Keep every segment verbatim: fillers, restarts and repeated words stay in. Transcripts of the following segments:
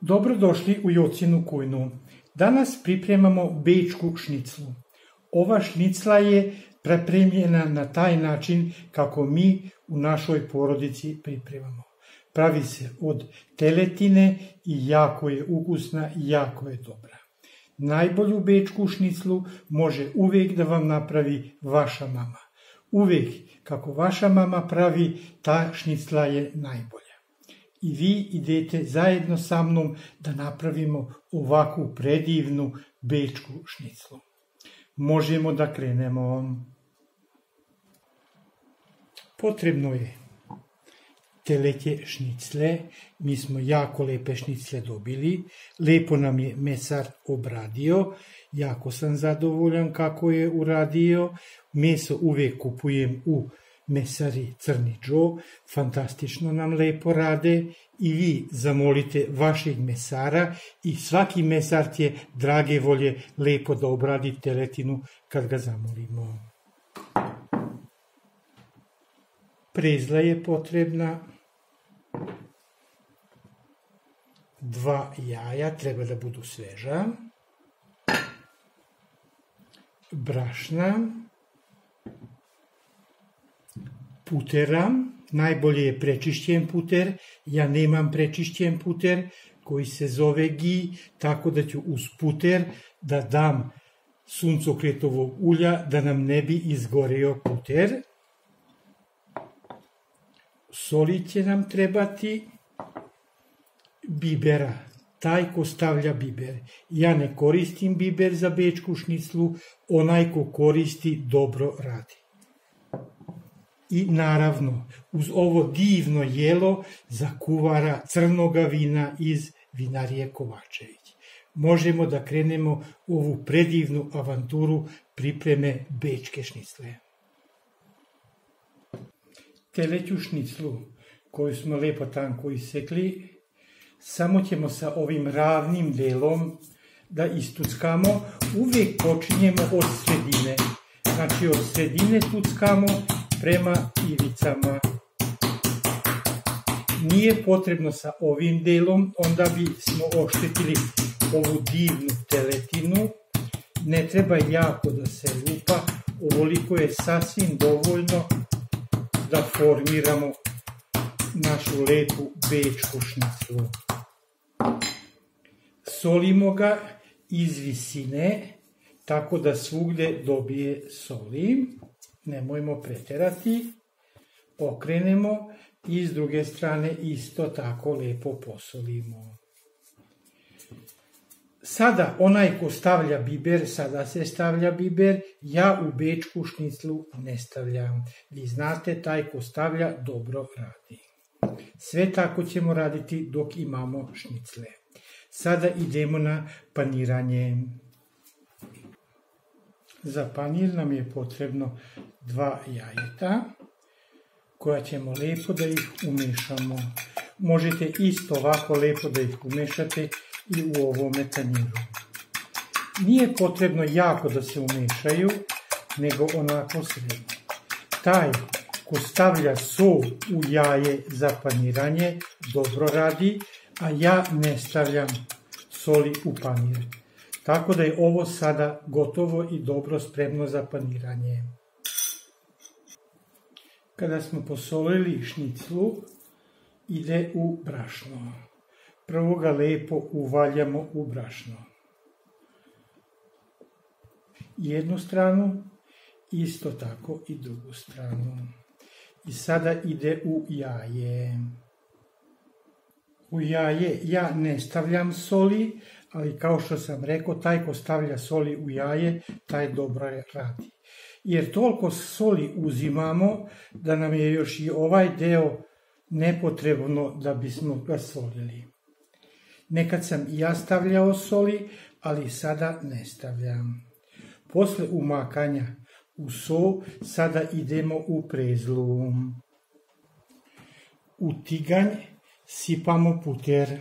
Dobrodošli u Jocinu kujnu. Danas pripremamo bečku šniclu. Ova šnicla je pripremljena na taj način kako mi u našoj porodici pripremamo. Pravi se od teletine i jako je ukusna i jako je dobra. Najbolju bečku šniclu može uvijek da vam napravi vaša mama. Uvijek kako vaša mama pravi, ta šnicla je najbolja. I vi idete zajedno sa mnom da napravimo ovakvu predivnu bečku šniclu. Možemo da krenemo. Potrebno je teletje šnicle. Mi smo jako lepe šnicle dobili. Lepo nam je mesar obradio. Jako sam zadovoljan kako je uradio. Meso uvijek kupujem u mesari Crni Džo, fantastično nam lepo rade i vi zamolite vašeg mesara i svaki mesar će drage volje lepo da obradi teletinu kad ga zamolimo. Prezla je potrebna, dva jaja, treba da budu sveža, brašna, putera, najbolje je prečišćen puter, ja nemam prečišćen puter koji se zove gi, tako da ću uz puter da dam suncokretovog ulja da nam ne bi izgoreo puter. Soli će nam trebati, bibera, taj ko stavlja biber. Ja ne koristim biber za bečku šniclu, onaj ko koristi dobro radi. I naravno, uz ovo divno jelo za kuvara crnoga vina iz vinarije Kovačević. Možemo da krenemo u ovu predivnu avanturu pripreme bečke šnicle. Teleću šniclu koju smo lepo tanko isekli, samo ćemo sa ovim ravnim delom da istuckamo. Uvijek počinjemo od sredine. Znači od sredine tuckamo prema ivicama. Nije potrebno sa ovim delom, onda bi smo oštetili ovu divnu teletinu. Ne treba jako da se lupa, ovoliko je sasvim dovoljno da formiramo našu lepu bečku šniclu. Solimo ga iz visine, tako da svugde dobije soli. Nemojmo preterati, okrenemo i s druge strane isto tako lepo posolimo. Sada onaj ko stavlja biber, sada se stavlja biber, ja u bečku šniclu ne stavljam. Vi znate, taj ko stavlja dobro radi. Sve tako ćemo raditi dok imamo šnicle. Sada idemo na paniranje. Za panir nam je potrebno dva jajeta koja ćemo lepo da ih umešamo. Možete isto ovako lepo da ih umešate i u ovome tanjiru. Nije potrebno jako da se umešaju, nego onako srednje. Taj ko stavlja sol u jaje za paniranje dobro radi, a ja ne stavljam soli u panir. Tako da je ovo sada gotovo i dobro spremno za paniranje. Kada smo posolili šniclu, ide u brašno. Prvo ga lepo uvaljamo u brašno. Jednu stranu, isto tako i drugu stranu. I sada ide u jaje. U jaje ja ne stavljam soli, ali kao što sam rekao, taj ko stavlja soli u jaje, taj dobro radi. Jer toliko soli uzimamo da nam je još i ovaj deo nepotrebno da bismo ga solili. Nekad sam i ja stavljao soli, ali sada ne stavljam. Posle umakanja u so, sada idemo u prezlu. U tiganj sipamo puter.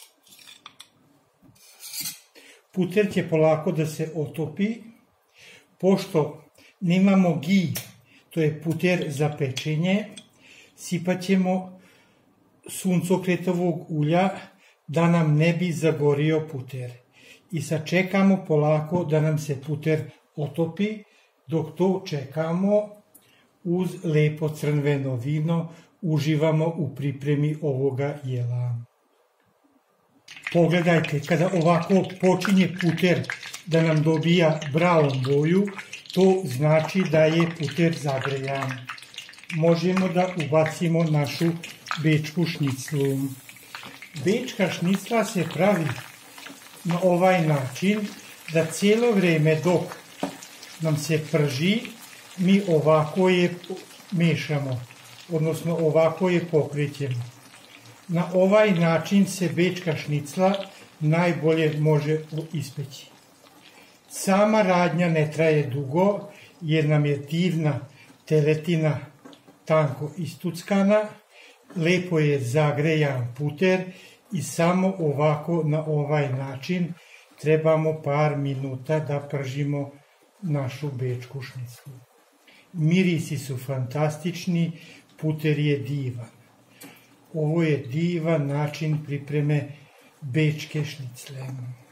Puter će polako da se otopi, pošto nemamo gi, to je puter za pečenje, sipat ćemo suncokretovog ulja da nam ne bi zagorio puter. I sačekamo polako da nam se puter otopi, dok to čekamo uz lepo crveno vino uživamo u pripremi ovoga jela. Pogledajte, kada ovako počinje puter da nam dobija brown boju, to znači da je puter zagrejan. Možemo da ubacimo našu bečku šniclu. Bečka šnicla se pravi na ovaj način da cijelo vreme dok nam se prži, mi ovako je mešamo, odnosno ovako je pokrećemo. Na ovaj način se bečka šnicla najbolje može ispeći. Sama radnja ne traje dugo, jer nam je divna teletina tanko istuckana, lepo je zagrejan puter i samo ovako na ovaj način trebamo par minuta da pržimo našu bečku šniclu. Mirisi su fantastični, puter je divan. Ovo je divan način pripreme bečke šnicle.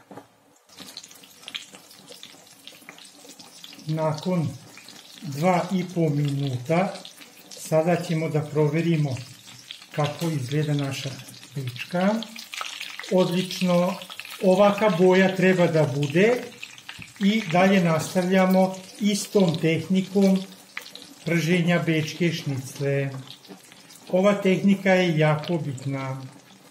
Nakon dva i po minuta sada ćemo da proverimo kako izgleda naša bečka. Odlično, ovaka boja treba da bude i dalje nastavljamo istom tehnikom prženja bečke šnicle. Ova tehnika je jako bitna.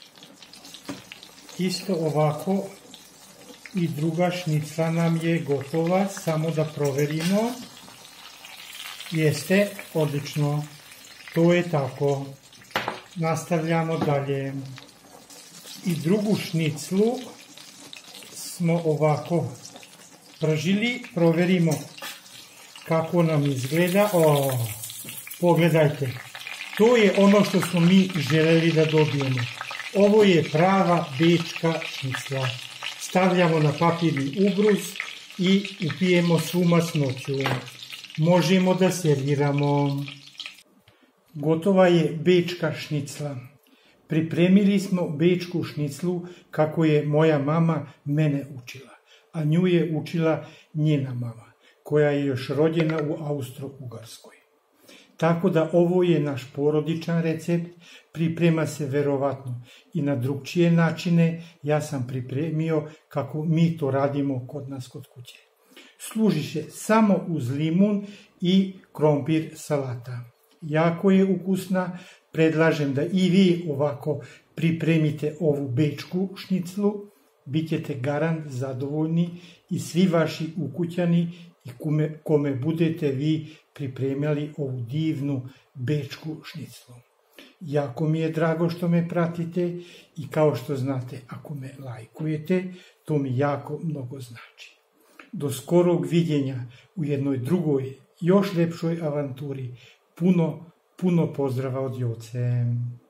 Isto ovako i druga šnicla nam je gotova, samo da proverimo. Jeste, odlično, to je tako. Nastavljamo dalje. I drugu šniclu smo ovako pržili, proverimo kako nam izgleda. O, pogledajte, to je ono što smo mi želeli da dobijemo. Ovo je prava bečka šnicla. Stavljamo na papirni ubrus i upijemo svu masnoću. Možemo da serviramo. Gotova je bečka šnicla. Pripremili smo bečku šniclu kako je moja mama mene učila, a nju je učila njena mama, koja je još rođena u Austro-Ugarskoj. Tako da ovo je naš porodičan recept, priprema se verovatno i na drugčije načine, ja sam pripremio kako mi to radimo kod nas kod kuće. Služi se samo uz limun i krompir salata. Jako je ukusna, predlažem da i vi ovako pripremite ovu bečku šniclu, bit ćete garant zadovoljni i svi vaši ukućani i kome, kome budete vi pripremali ovu divnu bečku šniclu. Jako mi je drago što me pratite i kao što znate, ako me lajkujete, to mi jako mnogo znači. Do skorog viđenja u jednoj drugoj, još lepšoj avanturi. Puno, puno pozdrava od Joce.